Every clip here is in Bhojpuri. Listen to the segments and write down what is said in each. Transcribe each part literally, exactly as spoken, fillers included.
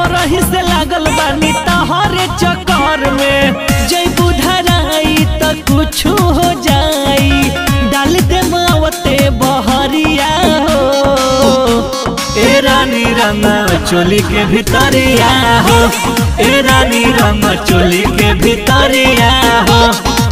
भोरही से लागल बानी तहरे चक्कर में जय बुधराई त कुछ हो जाई डाल दे मावते बहरिया हो ए रानी रंग चोली के भितरिया हो ए रानी रंग चोली के भितरिया हो।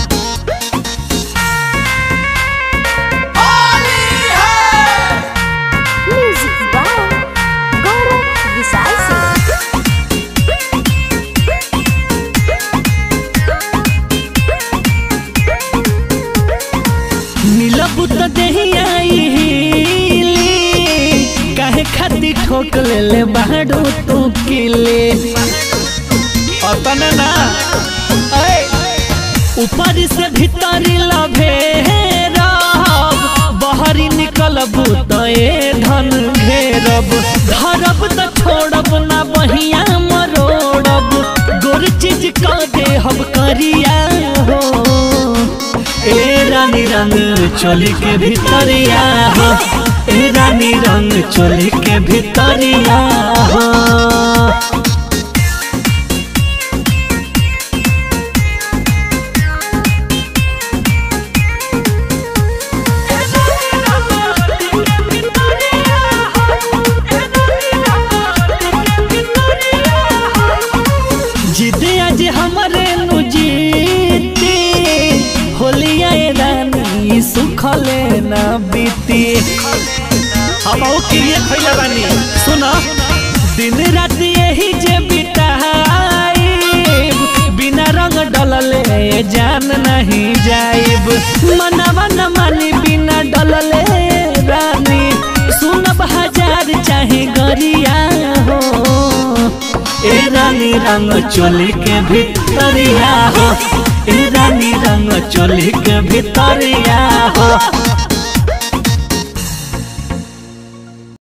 नीलबू तो देही आई काहे खाती ठोक ले ले बाड़ू तू किले अपना ना ऊपर से भीतर लभे बहरी निकलबू तो ए धन घेरब धरब तो छोड़ब ना बहिया मरोड़ब गोर चीज कह दे हम करिया हो ए रानी रंग चोली के भितरिया हो ए रानी रंग चोली के भितरिया हो। जिदे आज हमारे नुजीती होलिया रानी सुखले ना बीती हम क्रिया खैला बानी सुनो दिन रात यही जे बिताई बिना रंग डलले जान नहीं जाइब मनवा न मानी बिना डलले रानी सुनब हजार चाहे गरिया हो ए रानी रंग चोली के भितरिया हो ए रानी रंग चोली के भितरिया हो।